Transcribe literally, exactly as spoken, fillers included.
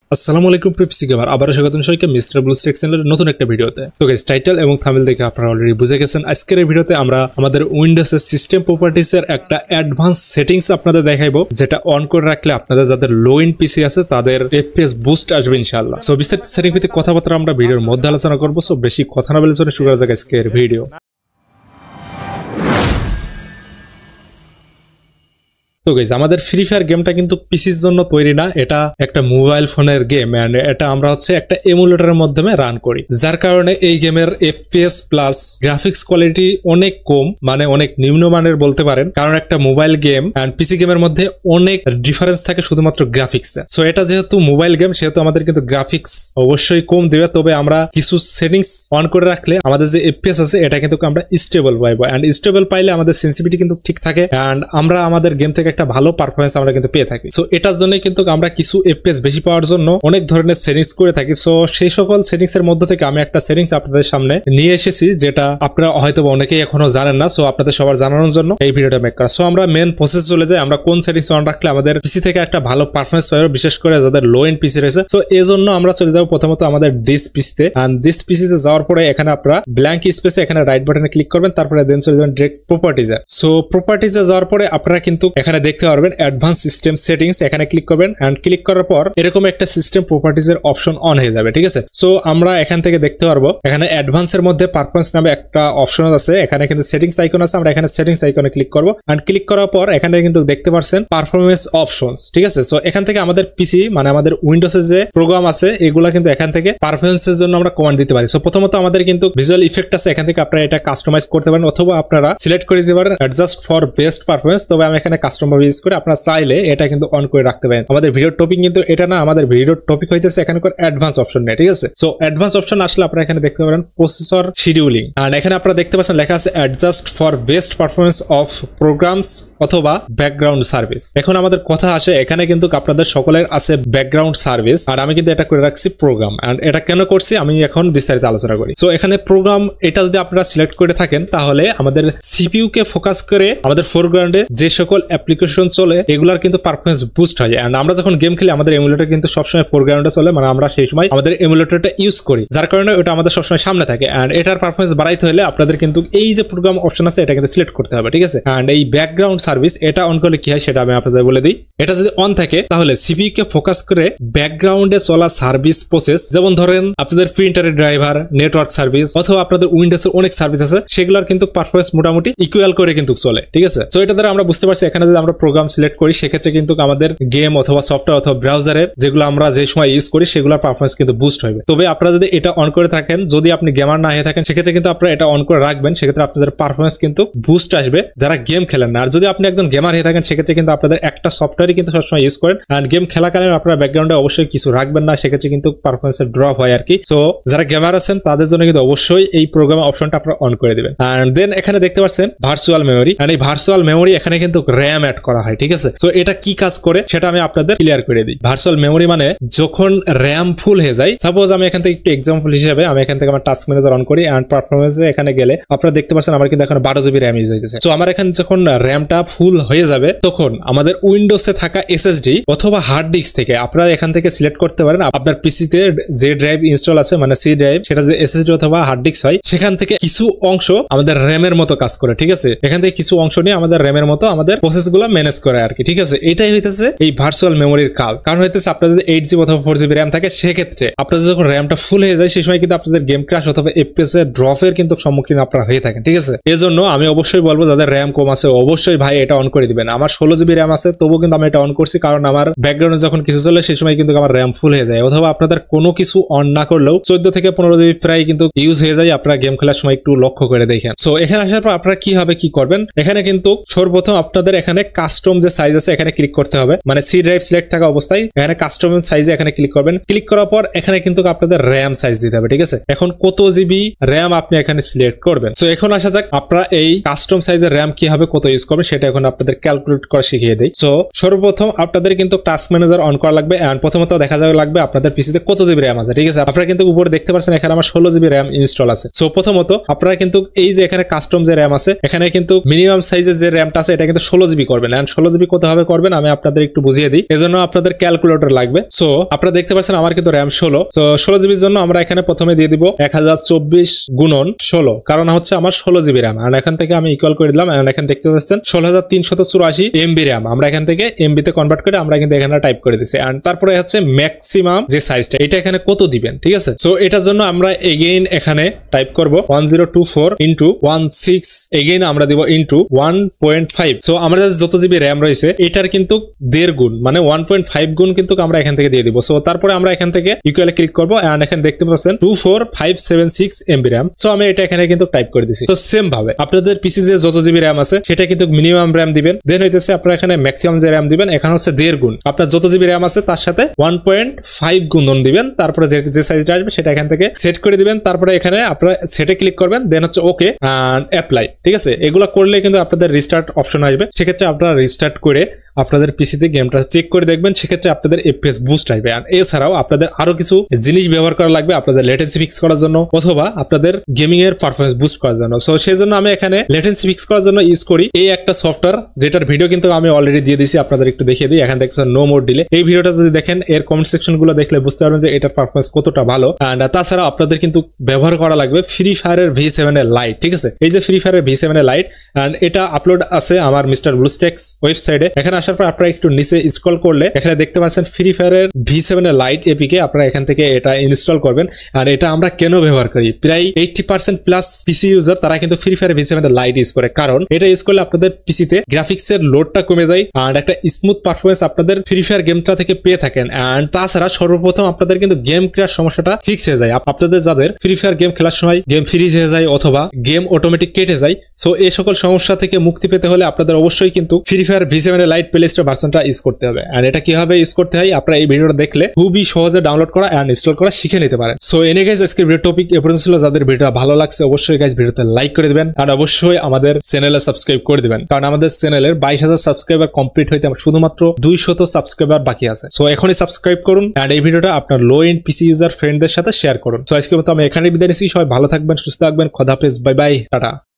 আসসালামু আলাইকুম পিপসি গেমার, আবারও স্বাগতম সবাইকে মিস্টার ব্লুস্টেক চ্যানেলের নতুন একটা ভিডিওতে। তো গাইস, টাইটেল এবং থাম্বনেল দেখে আপনারা অলরেডি বুঝে গেছেন আজকের এই ভিডিওতে আমরা আমাদের উইন্ডোজের সিস্টেম প্রপার্টিজ এর একটা অ্যাডভান্স সেটিংস আপনাদের দেখাইবো, যেটা অন করে রাখলে আপনাদের যাদের লো এন্ড পিসি আছে তাদের এফপিএস বুস্ট আসবে ইনশাআল্লাহ। সো বিস্তারিত সেটিং ভিত্তিক কথাবার্তা আমরা ভিডিওর মধ্যে আলোচনা করবো। সো বেশি কথা না বলে চলে শুরু করা যাক আজকের ভিডিও। তো গাইস, আমাদের ফ্রি ফায়ার গেমটা কিন্তু পিসির জন্য তৈরি না, এটা একটা মোবাইল ফোনের গেম এন্ড এটা আমরা হচ্ছে একটা এমুলেটরের মাধ্যমে রান করি, যার কারণে এই গেমের এফপিএস প্লাস গ্রাফিক্স কোয়ালিটি অনেক কম, মানে অনেক নিম্নমানের বলতে পারেন, কারণ একটা মোবাইল গেম এন্ড পিসি গেমের মধ্যে অনেক ডিফারেন্স থাকে শুধুমাত্র গ্রাফিক্সে। সো এটা যেহেতু মোবাইল গেম সেহেতু আমাদের কিন্তু গ্রাফিক্স অবশ্যই কম দেবে, তবে আমরা কিছু সেটিংস অন করে রাখলে আমাদের যে এফপিএস আছে এটা কিন্তু আমরা স্টেবল পাইবো এন্ড স্টেবল পাইলে আমাদের সেন্সিটিভিটি কিন্তু ঠিক থাকে এন্ড আমরা আমাদের গেম থেকে একটা ভালো পারফরমেন্স আমরা কিন্তু পেয়ে থাকি। সো এটার জন্য কিন্তু আমরা কিছু এফপিএস বেশি পাওয়ার জন্য অনেক ধরনের সেটিংস করে থাকি। সো সেই সকল সেটিংস এর মধ্যে থেকে আমি একটা সেটিংস আপনাদের সামনে নিয়ে এসেছি, যেটা আপনারা হয়তো অনেকেই এখনো জানেন না। সো আপনাদের সবার জানানোর জন্য এই ভিডিওটা মেক করা। সো আমরা মেন প্রসেস চলে যাই, আমরা কোন সেটিংস অন রাখলে আমাদের পিসি থেকে একটা ভালো পারফরমেন্স পাবো, বিশেষ করে যাদের লো এন্ড পিসি রয়েছে। সো এই জন্য আমরা চলে যাবো প্রথমত আমাদের দিস পিসিতে, এন্ড দিস পিসিতে যাওয়ার পরে এখানে আপনারা ব্ল্যাঙ্ক স্পেসে এখানে রাইট বাটনে ক্লিক করবেন, তারপরে দেন চলে যাবেন ডিরেক্ট প্রপার্টিজে। সো প্রপার্টিজে যাওয়ার পরে আপনারা কিন্তু এখানে দেখতে পারবেন অ্যাডভান্স সিস্টেম সেটিংস, এখানে ক্লিক করবেন এন্ড ক্লিক করার পর এরকম একটা সিস্টেম প্রপার্টিজ এর অপশন অন হয়ে যাবে, ঠিক আছে। সো আমরা এখান থেকে দেখতে পারবো এখানে অ্যাডভান্স এর মধ্যে পারফরমেন্স নামে একটা অপশন আছে, এখানে কিন্তু সেটিংস আইকন আছে, আমরা এখানে সেটিংস আইকনে ক্লিক করবো এন্ড ক্লিক করার পর এখানে কিন্তু দেখতে পাচ্ছেন পারফরমেন্স অপশনস, ঠিক আছে। সো এখান থেকে আমাদের পিসি মানে আমাদের উইন্ডোজের যে প্রোগ্রাম আছে এগুলা কিন্তু এখান থেকে পারফরমেন্সের জন্য আমরা কমান্ড দিতে পারি। সো প্রথমত আমাদের কিন্তু ভিজুয়াল ইফেক্ট আছে, এখান থেকে আপনারা এটা কাস্টমাইজ করতে পারেন অথবা আপনারা সিলেক্ট করে দিতে পারেন অ্যাডজাস্ট ফর বেস্ট পারফরমেন্স, তবে আমি এখানে কাস্টম ভাবে ইউজ করে আপনারা চাইলে এটা কিন্তু অন করে রাখতে পারেন। আমাদের ভিডিওর টপিক কিন্তু এটা না, আমাদের ভিডিওর টপিক হইতেছে এখানে অ্যাডভান্স অপশন নেই, ঠিক আছে। সো অ্যাডভান্স অপশন আসলে আপনারা এখানে দেখতে পারেন প্রসেসর শিডিউলিং, আর এখানে আপনারা দেখতে পাচ্ছেন লেখা আছে adjust for best performance of programs অথবা ব্যাকগ্রাউন্ড সার্ভিস। এখন আমাদের কথা আসে, এখানে কিন্তু আপনাদের সকলের আছে ব্যাকগ্রাউন্ড সার্ভিস, আর আমি কিন্তু এটা করে রাখছি প্রোগ্রাম। এন্ড এটা কেন করছি আমি এখন বিস্তারিত আলোচনা করি। সো এখানে প্রোগ্রাম এটা যদি আপনারা সিলেক্ট করে থাকেন তাহলে আমাদের সিপিইউ কে ফোকাস করে আমাদের ফোরগ্রাউন্ডে যে সকল অ্যাপ্লিকেশন চলে এগুলার কিন্তু পারফরমেন্স বুস্ট হয়। এন্ড আমরা যখন গেম খেলি আমাদের এমুলেটর কিন্তু সবসময় ফোরগ্রাউন্ডে চলে, মানে আমরা সেই সময় আমাদের এমুলেটরটা ইউজ করি, যার কারণে ওটা আমাদের সবসময় সামনে থাকে। এন্ড এটার পারফরমেন্স বাড়াইতে হলে আপনাদের কিন্তু এই যে প্রোগ্রাম অপশন আছে এটা কিন্তু সিলেক্ট করতে হবে, ঠিক আছে। এন্ড এই ব্যাকগ্রাউন্ড সার্ভিস এটা অন করলে কি হয় সেটা আমি আপনাদের বলে দিই। এটা যদি অন থাকে তাহলে সিপিইউ কে ফোকাস করে ব্যাকগ্রাউন্ডে চলা সার্ভিস প্রসেস, যেমন ধরেন আপনাদের প্রিন্টারের ড্রাইভার, নেটওয়ার্ক সার্ভিস অথবা আপনাদের উইন্ডোজের অনেক সার্ভিস আছে, সেগুলোর কিন্তু পারফরমেন্স মোটামুটি ইকুয়াল করে কিন্তু চলে, ঠিক আছে। সো এটা দ্বারা আমরা বুঝতে পারছি এখানে যদি আমরা প্রোগ্রাম সিলেক্ট করি সেক্ষেত্রে কিন্তু আমাদের গেম অথবা সফটওয়্যার অথবা ব্রাউজারের যেগুলো আমরা যে সময় ইউজ করি সেগুলোর পারফরমেন্স কিন্তু বুস্ট হবে। তবে আপনারা যদি এটা অন করে থাকেন, যদি আপনি গেমার না হয়ে থাকেন সেক্ষেত্রে কিন্তু আপনারা এটা অন করে রাখবেন, সেক্ষেত্রে আপনাদের পারফরমেন্স কিন্তু বুস্ট আসবে যারা গেম খেলেন না। আর যদি আপনি একজন গেমার হয়ে থাকেন সেক্ষেত্রে কিন্তু আপনাদের একটা সফটওয়্যারই কিন্তু সবসময় ইউজ করেন আর গেম খেলাকালীন আপনারা ব্যাকগ্রাউন্ডে অবশ্যই কিছু রাখবেন না, সেক্ষেত্রে কিন্তু পারফরমেন্সের ড্রপ হয় আর কি। সো যারা গেমার আছেন তাদের জন্য কিন্তু অবশ্যই এই প্রোগ্রাম অপশনটা আপনারা অন করে দিবেন। এন্ড দেন এখানে দেখতে পাচ্ছেন ভার্চুয়াল মেমোরি, এন্ড এই ভার্চুয়াল মেমোরি এখানে কিন্তু র্যাম অ্যাড করা হয়, ঠিক আছে। সো এটা কি কাজ করে সেটা আমি আপনাদের ক্লিয়ার করে দিই। ভার্চুয়াল মেমোরি মানে যখন র্যাম ফুল হয়ে যায়, সাপোজ আমি এখান থেকে একটু এক্সাম্পল হিসেবে আমি এখান থেকে আমার টাস্ক ম্যানেজার অন করি এন্ড পারফরমেন্সে এখানে গেলে আপনারা দেখতে পাচ্ছেন আমার কিন্তু এখন বারো জিবি র্যাম ইউজ হইতেছে। সো আমার এখানে যখন র্যামটা ফুল হয়ে যাবে তখন আমাদের উইন্ডোজে থাকা এসএসডি অথবা হার্ড ডিস্ক থেকে আপনারা এখান থেকে সিলেক্ট করতে পারেন আপনার পিসিতে যে ড্রাইভ ইনস্টল আছে মানে সি ড্রাইভ, সেটা যে এসএসডি অথবা হার্ড ডিস্ক হয় সেখান থেকে কিছু অংশ আমাদের র্যামের মতো কাজ করে, ঠিক আছে। এখান থেকে কিছু অংশ নিয়ে আমাদের র্যামের মতো আমাদের প্রসেসগুলো ম্যানেজ করে আর কি, ঠিক আছে। এটাই হইতেছে এই ভার্চুয়াল মেমোরির কাজ। কারণ হইতেছে আপনাদের যদি এইট জিবি অথবা ফোর জিবি র্যাম থাকে সেক্ষেত্রে আপনাদের যখন র্যামটা ফুল হয়ে যায় সেই সময় কিন্তু আপনাদের গেম ক্র্যাশ অথবা এফপিএস এর ড্রপের কিন্তু সম্মুখীন আপনারা হয়ে থাকেন, ঠিক আছে। এই জন্য আমি অবশ্যই বলবো যাদের র্যাম কম আছে অবশ্যই ভাই এটা অন করে দিবেন। আমার ষোলো জিবি র্যাম আছে তবুও কিন্তু আমি এটা অন করছি, কারণ আমার ব্যাকগ্রাউন্ডে যখন কিছু চলে সেই সময় কিন্তু আমার র্যাম ফুল হয়ে যায়, অথবা আপনাদের কোনো কিছু অন না করলেও চোদ্দ থেকে পনেরো জিবি প্রায় কিন্তু ইউজ হয়ে যায়, আপনারা গেম খেলার সময় একটু লক্ষ্য করে দেখেন। সো এখানে আসার পর আপনারা কি হবে কি করবেন, এখানে কিন্তু সর্বপ্রথম আপনাদের এখানে কাস্টম যে সাইজ আছে এখানে ক্লিক করতে হবে, মানে সি ড্রাইভ সিলেক্ট থাকা অবস্থায় এখানে কাস্টম সাইজে এখানে ক্লিক করবেন। ক্লিক করার পর এখানে কিন্তু আপনাদের র্যাম সাইজ দিতে হবে, ঠিক আছে। এখন কত জিবি র্যাম আপনি এখানে সিলেক্ট করবেন। সো এখন আসা যাক আপনারা এই কাস্টম সাইজের র্যাম কি হবে কত ইউজ করবেন সেটা এখন আপনাদের ক্যালকুলেট করা শিখিয়ে দেই। সো সর্বপ্রথম আপনাদের কিন্তু টাস্ক ম্যানেজার অন করা লাগবে এন্ড প্রথমত দেখা যাবে লাগবে আপনাদের পিসিতে কত জিবি র্যাম আছে, ঠিক আছে। আপনারা কিন্তু উপরে দেখতে পাচ্ছেন এখানে আমার ষোলো জিবি র্যাম ইনস্টল আছে। সো প্রথমত আপনারা কিন্তু এই যে এখানে কাস্টম যে র্যাম আছে এখানে কিন্তু মিনিমাম সাইজের যে র্যামটা আছে এটা কিন্তু ষোলো জিবি করবেন, করবেন। এন্ড ষোলো জিবি কোথাভাবে করবেন আমি আপনাদের একটু বুঝিয়ে দিই। এজন্য আপনাদের ক্যালকুলেটর লাগবে। সো আপনারা দেখতে পাচ্ছেন আমার কিন্তু র্যাম ষোলো। সো ষোলো জিবির জন্য আমরা এখানে প্রথমে দিয়ে দিব এক হাজার চব্বিশ গুণন ষোলো, কারণ হচ্ছে আমার ষোলো জিবি র্যাম। আর এখান থেকে আমি ইকুয়াল করে দিলাম। এন্ড এখানে দেখতে পাচ্ছেন ষোলো হাজার তিনশত চুরাশি এমবি র্যাম। আমরা এখান থেকে এমবি তে কনভার্ট করে আমরা কিন্তু এখানে টাইপ করে দিচ্ছি। এন্ড তারপরে হচ্ছে ম্যাক্সিমাম যে সাইজটা এটা এখানে কত দিবেন, ঠিক আছে। সো এটার জন্য আমরা এগেইন এখানে টাইপ করব one zero two four into one six, again আমরা দিব into one point five. So আমাদের যত জিবি র্যাম রয়েছে এটার কিন্তু দেড় গুণ মানে ওয়ান পয়েন্ট ফাইভ গুণ কিন্তু আমরা এখান থেকে দিয়ে দিব। সো তারপরে আমরা এখান থেকে ইকুয়ালে ক্লিক করবো। এন্ড এখানে দেখতে পাচ্ছেন two four five seven six MB RAM. So আমি এটা এখানে কিন্তু টাইপ করে দিচ্ছি। তো সেম ভাবে আপনাদের পিসি যে যত জিবি র্যাম আছে সেটা কিন্তু মিনিমাম র্যাম দিবেন, দেন হইতেছে আপনারা এখানে ম্যাক্সিমাম যে র্যাম দিবেন এখানে হচ্ছে দেড় গুণ। আপনার যত জিবি র্যাম আছে তার সাথে ওয়ান পয়েন্ট ফাইভ গুণন দিবেন। তারপরে যে সাইজটা আসবে সেটা এখান থেকে সেট করে দিবেন। তারপরে এখানে আপনারা সেটে ক্লিক করবেন, দেন হচ্ছে ওকে এন্ড অ্যাপ্লাই, ঠিক আছে। এগুলো করলে কিন্তু আপনাদের রিস্টার্ট অপশন আসবে। সেক্ষেত্রে আপনারা রিস্টার্ট করে আপনাদের পিসিতে গেমটা চেক করে দেখবেন, সেক্ষেত্রে আপনাদের এফপিএস বুস্ট আসবে। আর এছাড়াও আপনাদের আরো কিছু জিনিস ব্যবহার করা লাগবে আপনাদের লেটেন্সি ফিক্স করার জন্য অথবা আপনাদের গেমিং এর পারফরমেন্স বুস্ট করার জন্য। সো সেই জন্য আমি এখানে লেটেন্সি ফিক্স করার জন্য ইউজ করি এই একটা সফটওয়্যার, যেটার ভিডিও কিন্তু আমি অলরেডি দিয়ে দিয়েছি, আপনাদের একটু দেখিয়ে দিই। এখানে দেখছেন নো মোর ডিলে। এই ভিডিওটা যদি দেখেন এর কমেন্ট সেকশন গুলো দেখলে বুঝতে পারবেন যে এটার পারফরমেন্স কতটা ভালো। এন্ড তাছাড়া আপনাদের কিন্তু ব্যবহার করা লাগবে ফ্রি ফায়ারের ভি সেভেন এর লাইট, ঠিক আছে। এই যে ফ্রি ফায়ারের ভি সেভেন এর লাইট, এন্ড এটা আপলোড আছে আমার মিস্টার ব্লুস্টেক্স ওয়েবসাইটে। এখানে আসার পর আপনারা একটু নিচে স্ক্রল করলে এখানে দেখতে পাচ্ছেন ফ্রি ফায়ারের ভি সেভেন এর লাইট এপিকে, আপনারা এখান থেকে এটা ইনস্টল করবেন। আর এটা আমরা কেন ব্যবহার করি, প্রায় eighty percent plus PC user তারা কিন্তু ফ্রি ফায়ার ভি সেভেন এর লাইট ইউজ করে, কারণ এটা ইউজ করলে আপনাদের পিসিতে গ্রাফিক্স এর লোডটা কমে যায় আর একটা স্মুথ পারফরমেন্স আপনাদের ফ্রি ফায়ার গেমটা থেকে পেয়ে থাকেন। এন্ড তাছাড়া সর্বপ্রথম আপনাদের কিন্তু গেম ক্র্যাশ সমস্যাটা ফিক্স হয়ে যায়। আপনাদের যাদের ফ্রি ফায়ার গেম খেলার সময় গেম ফ্রিজ হয়ে যায় অথবা গেম অটোমেটিক কেটে যায়, সো এই সকল সমস্যা থেকে মুক্তি পেতে হলে আপনাদের অবশ্যই কিন্তু ফ্রি ফায়ার ভি সেভেন এর লাইট প্লে স্টোর ভার্সনটা ইউজ করতে হবে। আর এটা কিভাবে ইউজ করতে হয় আপনারা এই ভিডিওটা দেখলে খুবই সহজে ডাউনলোড করা এন্ড ইনস্টল করা শিখে নিতে পারেন। সো এনে গাইস আজকের ভিডিও টপিক এ পর্যন্ত ছিল। যাদের ভিডিওটা ভালো লাগছে অবশ্যই গাইস ভিডিওতে লাইক করে দিবেন আর অবশ্যই আমাদের চ্যানেলে সাবস্ক্রাইব করে দিবেন, কারণ আমাদের চ্যানেলের বাইশ হাজার সাবস্ক্রাইবার কমপ্লিট হইতে শুধুমাত্র দুইশত সাবস্ক্রাইবার বাকি আছে। সো এখনই সাবস্ক্রাইব করুন এন্ড এই ভিডিওটা আপনার লো এন্ড পিসি ইউজার ফ্রেন্ডদের সাথে শেয়ার করুন। সো আজকের মতো আমি এখানে বিদায় নিচ্ছি। সবাই ভালো থাকবেন, সুস্থ থাকবেন, খোদা হাফেজ, বাই বাই, টাটা।